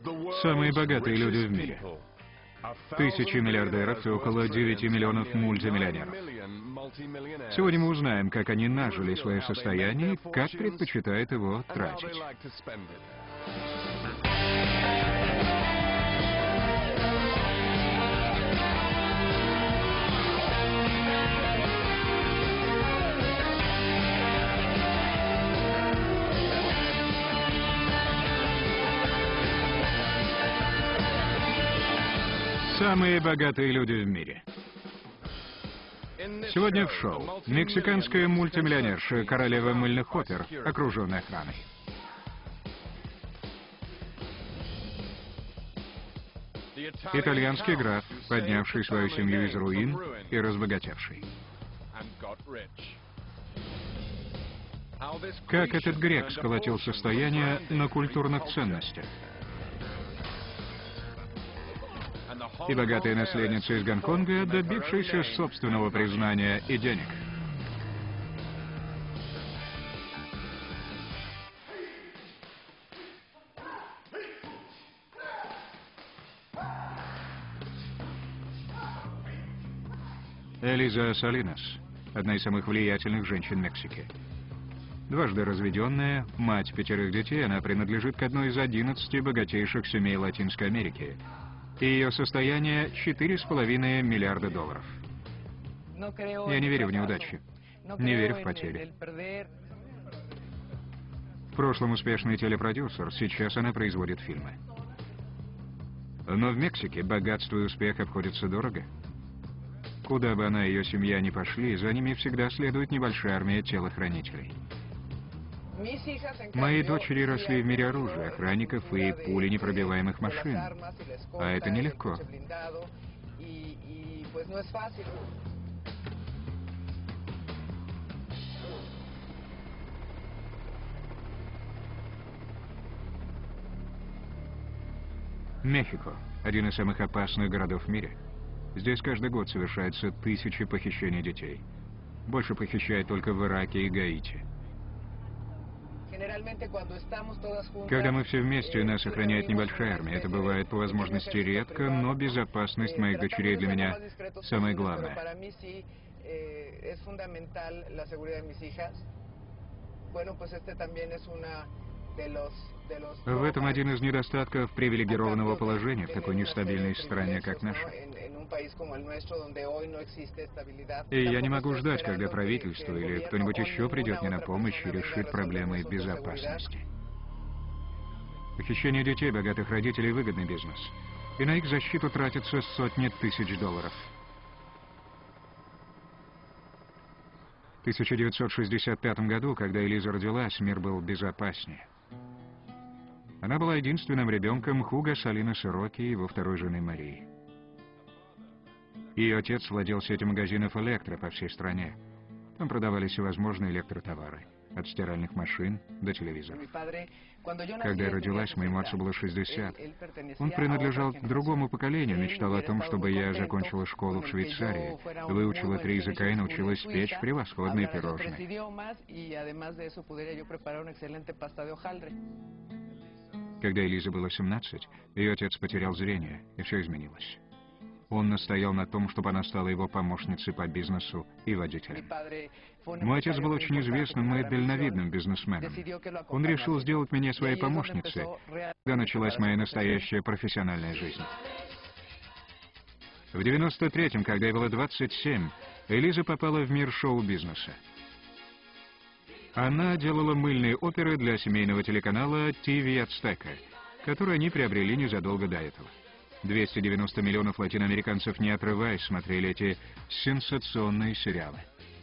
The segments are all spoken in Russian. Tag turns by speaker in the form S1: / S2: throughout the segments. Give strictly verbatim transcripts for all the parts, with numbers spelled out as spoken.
S1: Самые богатые люди в мире. Тысячи миллиардеров и около девяти миллионов мультимиллионеров. Сегодня мы узнаем, как они нажили свое состояние и как предпочитают его тратить. Самые богатые люди в мире. Сегодня в шоу мексиканская мультимиллионерша, королева мыльных опер, окруженная охраной. Итальянский граф, поднявший свою семью из руин и разбогатевший. Как этот грек сколотил состояние на культурных ценностях. И богатая наследница из Гонконга, добившаяся собственного признания и денег. Элиза Салинас, одна из самых влиятельных женщин Мексики. Дважды разведенная, мать пятерых детей, она принадлежит к одной из одиннадцати богатейших семей Латинской Америки. И ее состояние четыре с половиной миллиарда долларов. Я не верю в неудачи, не верю в потери. В прошлом успешный телепродюсер, сейчас она производит фильмы. Но в Мексике богатство и успех обходятся дорого. Куда бы она и ее семья ни пошли, за ними всегда следует небольшая армия телохранителей. Мои дочери росли в мире оружия, охранников и пуленепробиваемых машин. А это нелегко. Мехико – один из самых опасных городов в мире. Здесь каждый год совершаются тысячи похищений детей. Больше похищают только в Ираке и Гаити. Когда мы все вместе, нас охраняет небольшая армия. Это бывает по возможности редко, но безопасность моих дочерей для меня самое главное. В этом один из недостатков привилегированного положения в такой нестабильной стране, как наша. И я не могу ждать, когда правительство или кто-нибудь еще придет мне на помощь и решит проблемы безопасности. Похищение детей богатых родителей – выгодный бизнес. И на их защиту тратятся сотни тысяч долларов. В тысяча девятьсот шестьдесят пятом году, когда Элиза родилась, мир был безопаснее. Она была единственным ребенком Хуго Салинаса Рокки и его второй жены Марии. Ее отец владел сетью магазинов «Электро» по всей стране. Там продавались всевозможные электротовары, от стиральных машин до телевизоров. Когда я родилась, моему отцу было шестьдесят. Он принадлежал к другому поколению, мечтал о том, чтобы я закончила школу в Швейцарии, выучила три языка и научилась печь превосходные пирожные. Когда Элизе было семнадцать, ее отец потерял зрение, и все изменилось. Он настоял на том, чтобы она стала его помощницей по бизнесу и водителем. Мой отец был очень известным и дальновидным бизнесменом. Он решил сделать меня своей помощницей, когда началась моя настоящая профессиональная жизнь. В девяносто третьем, когда ей было двадцать семь, Элиза попала в мир шоу-бизнеса. Она делала мыльные оперы для семейного телеканала ти ви Azteca, который они приобрели незадолго до этого. двести девяносто миллионов латиноамериканцев, не отрываясь, смотрели эти сенсационные сериалы.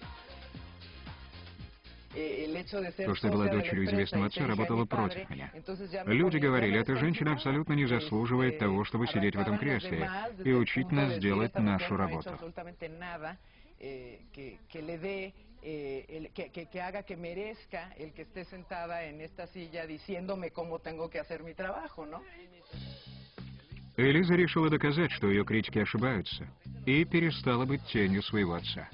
S1: То, что была дочерью известного отца, работало против меня. Люди говорили, эта женщина абсолютно не заслуживает того, чтобы сидеть в этом кресле и учить нас делать нашу работу. Eh, el, que, que, que haga que merezca el que esté sentada en esta silla diciéndome cómo tengo que hacer mi trabajo, ¿no? Элиза решила доказать, что ее критики ошибаются, и перестала быть тенью своего отца.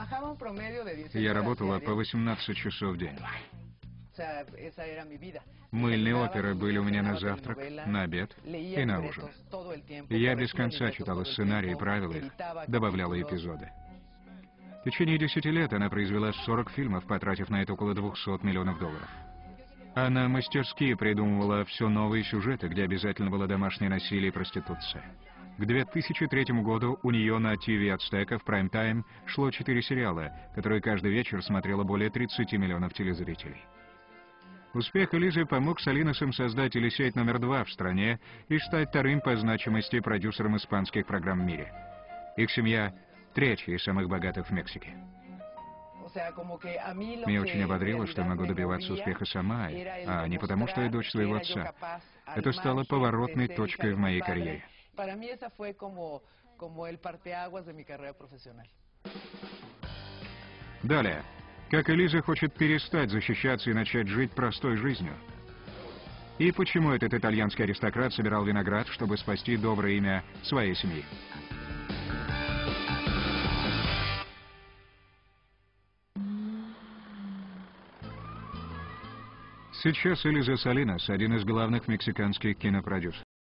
S1: Я работала по восемнадцать часов в день. Мыльные оперы были у меня на завтрак, на обед и на ужин. Я без конца читала сценарии и правила их, добавляла эпизоды. В течение десяти лет она произвела сорок фильмов, потратив на это около двухсот миллионов долларов. Она мастерски придумывала все новые сюжеты, где обязательно было домашнее насилие и проституция. К две тысячи третьему году у нее на ти ви Ацтека в прайм-тайм шло четыре сериала, которые каждый вечер смотрело более тридцати миллионов телезрителей. Успех Элизы помог Салиносам создать телесеть номер два в стране и стать вторым по значимости продюсером испанских программ в мире. Их семья – третья из самых богатых в Мексике. Меня очень ободрило, что я могу добиваться успеха сама, а не потому, что я дочь своего отца. Это стало поворотной точкой в моей карьере. Далее. Как Элиза хочет перестать защищаться и начать жить простой жизнью. И почему этот итальянский аристократ собирал виноград, чтобы спасти доброе имя своей семьи. Сейчас Элиза Салинос – один из главных мексиканских кинопродюсеров.